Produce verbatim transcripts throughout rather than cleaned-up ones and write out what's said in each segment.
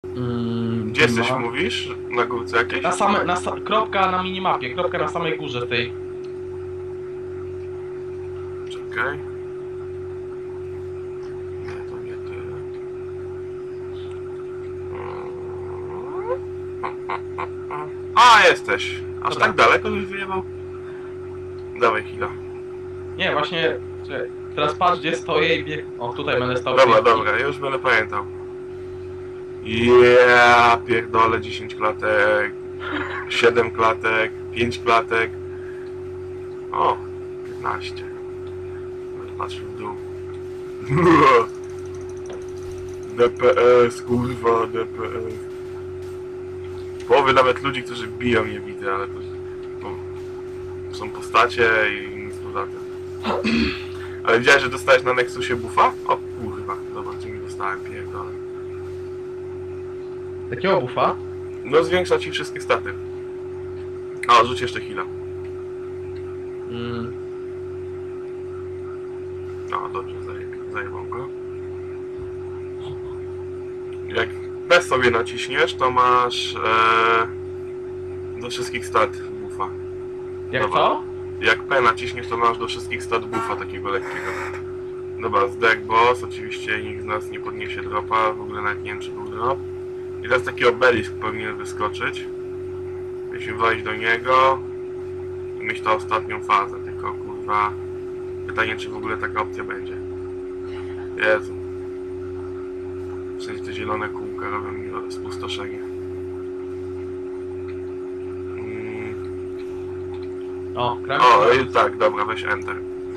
Mm, Gdzie jesteś, ma... mówisz? Na górce jakiejś? Na same, na sa... Kropka na minimapie, kropka na samej górze tej. Czekaj. Nie, to nie ty. A, jesteś. Aż Dobra. tak daleko już wyjebał? Dawaj chwila. Nie, właśnie... Czekaj, teraz patrz gdzie stoję i bieg... O, tutaj będę stał. Dobra, dobra, już będę pamiętał. Yeah, pierdolę, dziesięć klatek, siedem klatek, pięć klatek. O, piętnaście. Będę patrzył w dół. D P S, kurwa, D P S. Połowy nawet ludzi, którzy biją, nie widzę, ale to no, są postacie i nic poza tym. Ale widziałeś, że dostałeś na Nexusie buffa? O kurwa, dobra, co mi dostałem, pierdolę. Takiego buffa? No zwiększa ci wszystkie staty. A, rzuć jeszcze heal'a. Mm. No dobrze, zajeb- zajebał go. Jak P sobie naciśniesz, to masz e, do wszystkich stat buffa. Jak Dobra. co? Jak P naciśniesz, to masz do wszystkich stat buffa takiego lekkiego. Dobra, zdech boss, oczywiście nikt z nas nie podniesie dropa, w ogóle nawet nie wiem czy był drop. I teraz taki obelisk powinien wyskoczyć. Musimy wejść do niego i mieć tą ostatnią fazę, tylko kurwa pytanie czy w ogóle taka opcja będzie. Jezu. Wszędzie te zielone kółka robią mi spustoszenie. Mm. O, kram. O, i tak, dobra, weź Enter.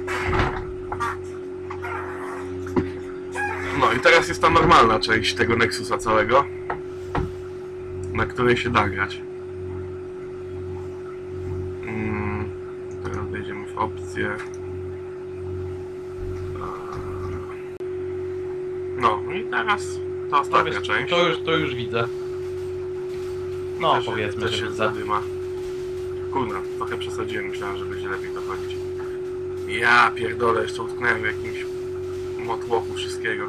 No i teraz jest ta normalna część tego Nexusa całego, na której się da grać. Mm, teraz wejdziemy w opcję. No i teraz ta To, ostatnia wiesz, część. to, już, to już widzę. No, Też- powiedzmy, też że się widzę. zadyma. Kurna, trochę przesadziłem, myślałem, że będzie lepiej dochodzić. Ja pierdolę, jeszcze utknąłem w jakimś motłochu wszystkiego.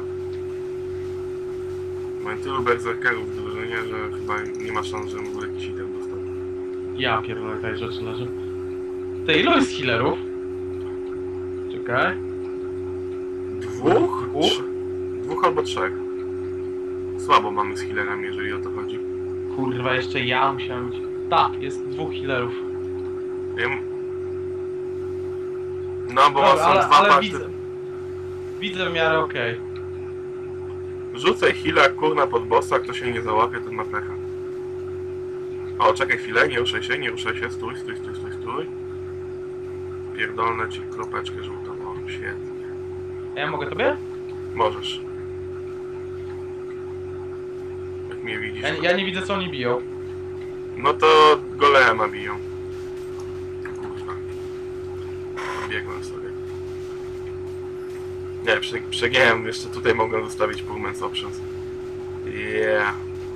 Mam tylu berserkerów w drużynie, że chyba nie ma szans, że w ogóle jakiś item dostał. Ja pierdolę, tutaj rzeczy leży. Ty, ilu jest healerów? Czekaj. Dwóch? Dwóch? Trz- Dwóch albo trzech. Słabo mamy z healerami, jeżeli o to chodzi. Kurwa, jeszcze ja musiałem być... Tak, jest dwóch healerów. Wiem. No bo Dobra, są ale, dwa ale party. widzę... Widzę w miarę okej. Rzucaj heala kurna pod bossa, kto się nie załapie, ten ma pecha. O, czekaj chwilę, nie ruszaj się, nie ruszaj się, stój, stój, stój, stój, stój. Pierdolnę ci kropeczkę żółtą, o, świetnie. A ja mogę tobie? Możesz. Jak mnie widzisz. Ja, ja nie widzę co oni biją. No to golema biją. Kurwa. Biegłem sobie. Nie, prze, przegięłem, jeszcze tutaj mogłem zostawić Pullman's Options. Yeah.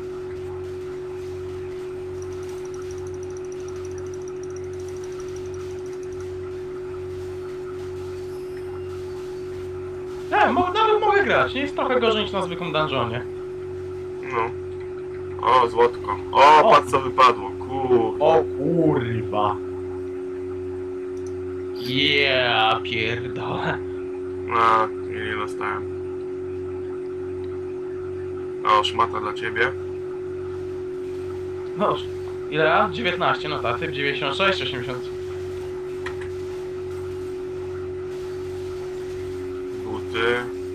Nie, mo nawet mogę grać. Nie jest trochę gorzej niż na zwykłym dungeonie. No. O, złotko. O, O. patrz co wypadło. Kur... O kurwa. Yeah, pierdolę. A, nie dostałem. O, szmata dla ciebie. No, ile? dziewiętnaście, no tak, typ dziewięćdziesiąt sześć, osiemdziesiąt. Buty.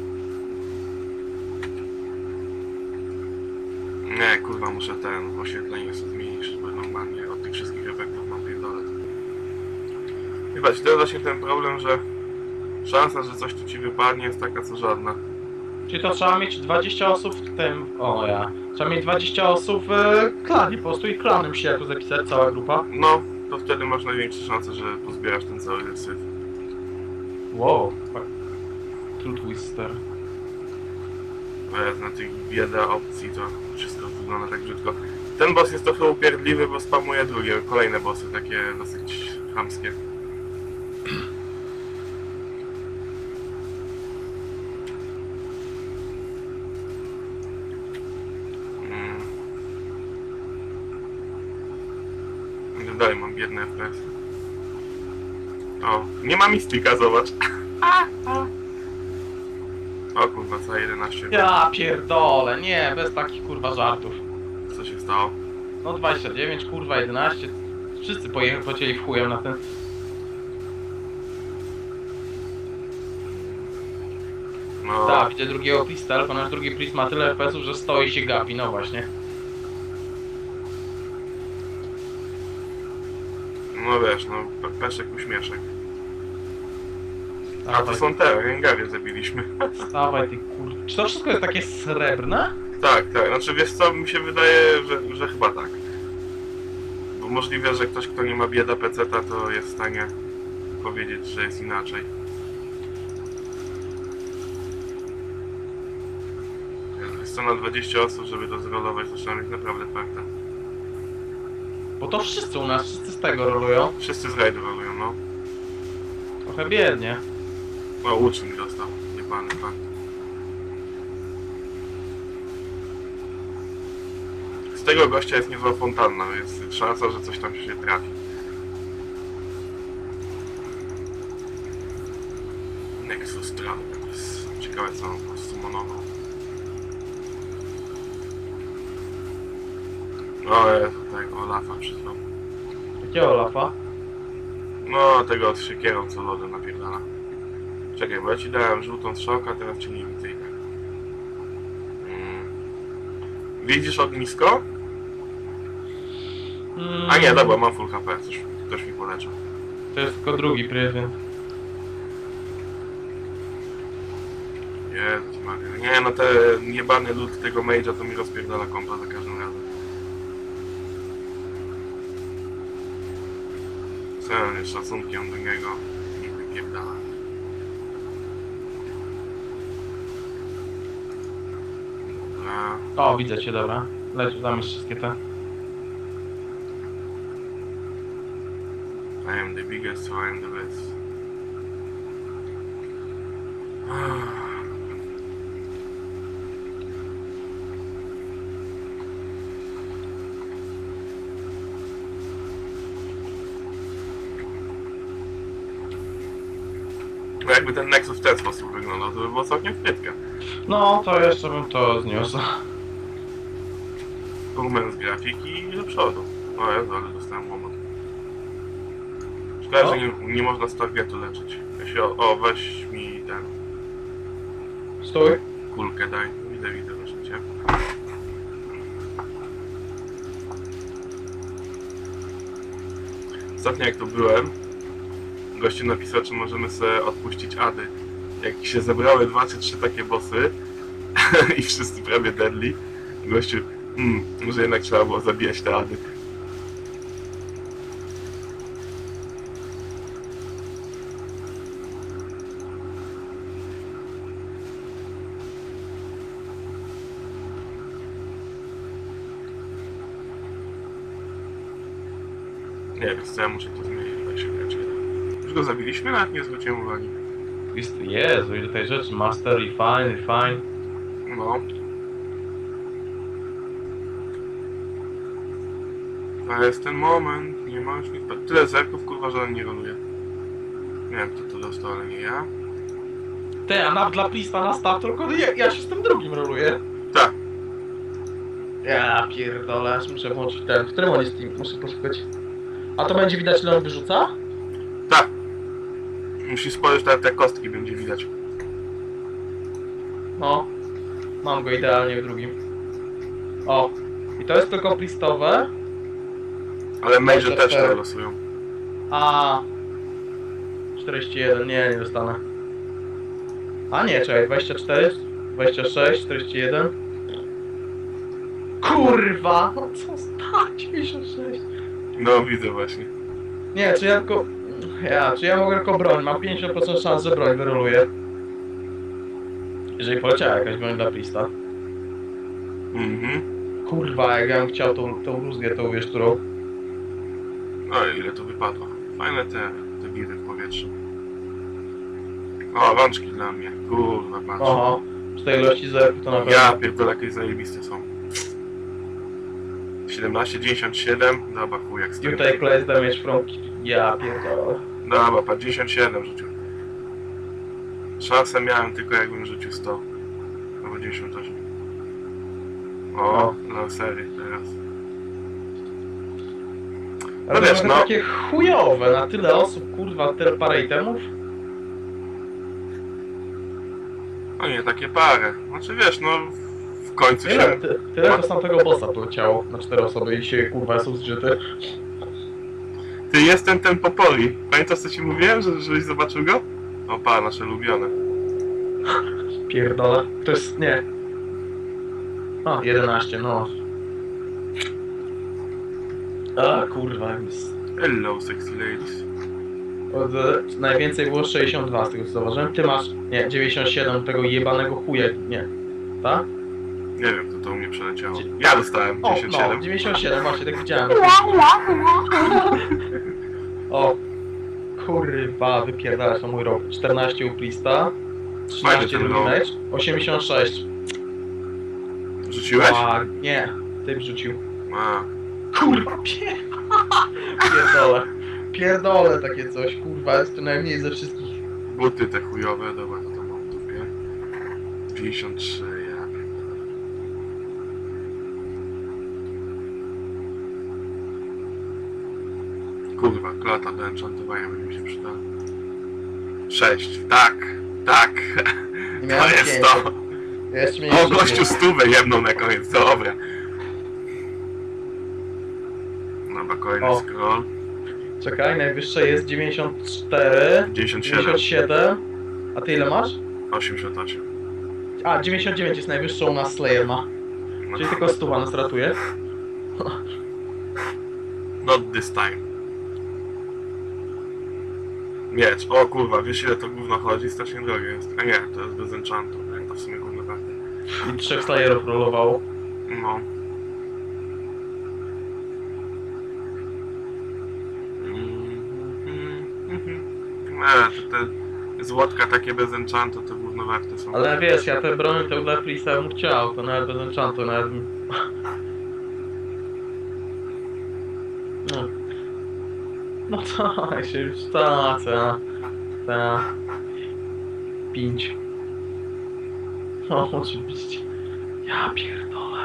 Nie, kurwa, muszę ten oświetlenie sobie zmienić, żeby normalnie od tych wszystkich efektów mam pierdolę. Chyba to jest właśnie ten problem, że szansa, że coś tu ci wypadnie jest taka co żadna. Czyli to trzeba mieć dwadzieścia osób w tym... O ja. Trzeba mieć dwadzieścia osób w klanie po prostu i klanem się jako zapisać, cała grupa. No, to wtedy masz największe szanse, że pozbierasz ten cały syf. Wow. True Twister. Na tych bieda opcji to wszystko wygląda tak brzydko. Ten boss jest trochę upierdliwy, bo spamuje drugie, kolejne bossy, takie dosyć chamskie. Mm. dalej mam biedny F P S. O, nie ma Mystika, zobacz. O kurwa, co jedenaście. Ja pierdolę, nie, bez takich kurwa żartów. Co się stało? No dwadzieścia dziewięć, kurwa jedenaście. Wszyscy poje pocięli w chujem na ten. No, Tak, widzę drugiego Prista, tylko nasz drugi Prist ma tyle F P S-ów, że stoi i się gapi, no właśnie. no wiesz, no, pe- peszek uśmieszek. A to Stawaj, są te, Rengarie zabiliśmy. stawaj ty kur... Czy to wszystko jest takie srebrne? Tak, tak, znaczy wiesz co, mi się wydaje, że, że chyba tak. Bo możliwe, że ktoś, kto nie ma bieda peceta, to jest w stanie powiedzieć, że jest inaczej. Jest to na dwadzieścia osób, żeby to zrolować, to trzeba mieć naprawdę farta. Bo to wszyscy u nas, wszyscy z tego rolują. Wszyscy z rajdu rolują, no. Trochę biednie. O, łucznik dostał, niepany fakt. Z tego gościa jest niezła fontanna, jest szansa, że coś tam się trafi. Nexus Travelers. Ciekawe co on postumonował. O Jezu, tego Olafa przyznał. Jakiego Olafa? No, tego z siekierą co lody napierdala. Czekaj, bo ja ci dałem żółtą strzałkę, a teraz cię nie widzę i tak. Mm. Widzisz ognisko? Mm, A nie, dobra, mam full H P, coś, ktoś mi poleczył. To jest tylko drugi prezydent. Jezus Maria. Nie, no te niebany lód tego mage'a to mi rozpierdala kompa za każdym razem. Z całym szacunkiem do niego nie wypierdala. Dobra. O, widzę cię, dobra. Leć, damy wszystkie te. I am the biggest, so I am the best. No jakby ten Nexus w ten sposób wyglądał, to by było całkiem wpytka. No, to jeszcze bym to zniósł. Rumen z grafiki i do przodu. O Jezu, ale dostałem łomot. Szkoda, że nie, nie można z targetu leczyć. Ja się, o, o, weź mi ten Stój. kulkę daj. Widzę, widzę, właśnie cię. Ostatnio jak tu byłem, gościu napisał, czy możemy sobie odpuścić ady. Jak się zebrały dwa czy trzy takie bossy i wszyscy prawie deadly, gościu, hmm, może jednak trzeba było zabijać te ady. Nie wiem, co ja muszę to zmienić, tak się grać. Już go zabiliśmy, nawet nie zwróciłem uwagi. Jest, Jezu, ile tej rzeczy. Master, refine, refine. No. Ale jest ten moment, nie ma już nic. Tyle zerków, kurwa, że on nie roluje. Nie wiem, kto to dostał, ale nie ja. Ty, a nap dla Prista nastaw, tylko ja, ja się z tym drugim roluję. Tak. Ja pierdolę, aż muszę włączyć ten. W którym on jest team? Muszę poszukać. A to będzie widać, ile on wyrzuca? Tak. Musisz spojrzeć, tak te kostki będzie widać. No. Mam go idealnie w drugim. O. I to jest tylko Pristowe. Ale major Dobrze, też fair. to losują. A. czterdzieści jeden, nie, nie dostanę. A nie, czekaj, dwadzieścia cztery, dwadzieścia sześć, czterdzieści jeden. Kurwa! No co stać? dziewięćdziesiąt sześć. No, widzę właśnie. Nie, czy ja tylko... Ja, czy ja mogę tylko broń? Mam pięćdziesiąt procent szans, że broń wyroluję. Jeżeli poleciała jakaś broń dla Prista. Mhm. Kurwa, jak ja bym chciał tą, tą rózgę, tą wiesz, którą... No ile to wypadło. Fajne te, te giry w powietrzu. O, rączki dla mnie. Kurwa, patrz. Oho, z tej ilości zerków to na pewno... Ja pierdolę, jakieś zajebiste są. siedemnaście, dziewięćdziesiąt siedem. Dobra, chuj jak stoi. Tutaj class damage from... Ja pierdolę. Dobra, pa dziewięćdziesiąt siedem rzucił. Szansę miałem tylko jakbym rzucił sto. Albo dziewięćdziesiąt osiem. O, no serii teraz. Ale wiesz, to no. takie chujowe, na tyle osób, kurwa, tyle parę itemów. No nie, takie parę. Znaczy wiesz, no w końcu Tyle, się... ty, tyle to z tamtego bossa poleciało na cztery osoby i się kurwa są zżyty. Ty jestem ten Popoli. Pamiętasz co ci mówiłem, że, żebyś zobaczył go? O pa, nasze ulubione. Pierdolę. To jest... nie. A, jedenaście, no. A, kurwa, jest... Hello, sexy ladies. Od, e, najwięcej było sześćdziesiąt dwa z tego co zauważyłem. Ty masz, nie, dziewięćdziesiąt siedem tego jebanego chuja, nie. Tak? Nie wiem, to to u mnie przeleciało. Ja dostałem O, dziewięćdziesiąt no, siedem. dziewięćdziesiąt siedem, właśnie, tak widziałem. O, kurwa, wypierdalasz na mój rok. czternaście u Prista, trzynaście ten drugi rok. mecz, osiemdziesiąt sześć. Rzuciłeś? A, nie, ty wrzucił. A, Kurwa, pie... pierdolę. Pierdolę takie coś, kurwa, jest to najmniej ze wszystkich. buty te chujowe, dobra, to tam mam w dupie. dziewięćdziesiąt trzy, ja pierdolę. Kurwa, klata do enchantowania by mi się przydała. sześć, tak, tak. Nie To miałem jest pięciu. to. Ja jeszcze O, miałem gościu stówę jemną na koniec, dobra. Dobra, kolejny O. scroll. Czekaj, najwyższe jest dziewięćdziesiąt cztery, dziewięćdziesiąt siedem, dziewięćdziesiąt siedem. A ty ile masz? osiemdziesiąt osiem. A, dziewięćdziesiąt dziewięć jest najwyższą, u nas Slayer ma. No, Czyli tylko stuwa nas ratuje. not this time. Miecz, o kurwa, wiesz ile to gówno chodzi? Strasznie drogie jest. A nie, to jest bez enchantu, to w sumie gówno warte. I trzech Slayerów rolowało. No. Nie, to te złotka takie bez enchantu to gówno warte są. Ale wiesz, ja te brony to dla Prista bym chciał, to nawet bez enchantu, nawet bym... No. No to się już ta, ta, ta... Pięć. No, oczywiście. Ja pierdolę.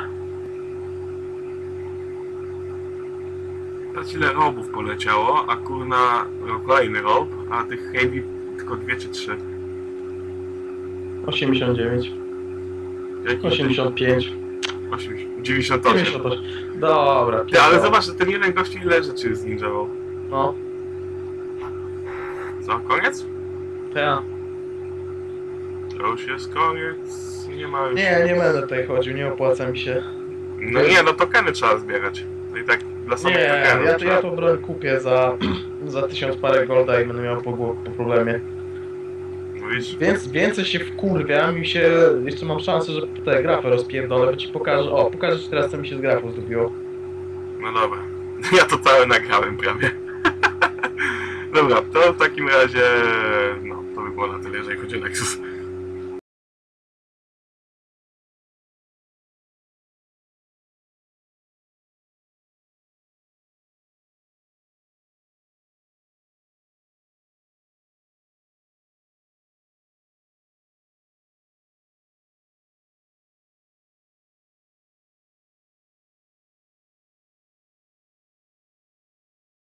Patrz ile robów poleciało, a kurna kolejny rob, a tych heavy tylko dwie czy trzy. osiemdziesiąt dziewięć. Jaki? osiemdziesiąt pięć. osiemdziesiąt, dziewięćdziesiąt osiem. dziewięćdziesiąt osiem. Dobra, Ty, ale pierdolę. zobacz, że ten jeden gościu ile rzeczy zninjował. No, Co, koniec? to ja. To już jest koniec, nie ma już... Nie, nie będę tutaj chodził, nie opłaca mi się. No nie, no tokeny trzeba zbierać. No i tak dla samych Nie, tokenów ja, to, trzeba... ja tą broń kupię za, za tysiąc parę golda i będę miał po, głow- po problemie. Mówisz? Więc więcej się wkurwiam i się... Jeszcze mam szansę, że tę grafę rozpierdolę, bo ci pokażę... O, pokażę ci teraz co mi się z grafą zrobiło. No dobra. Ja to całe nagrałem prawie. Dobra, to w takim razie... No, to by było na tyle, jeżeli chodzi o Nexus.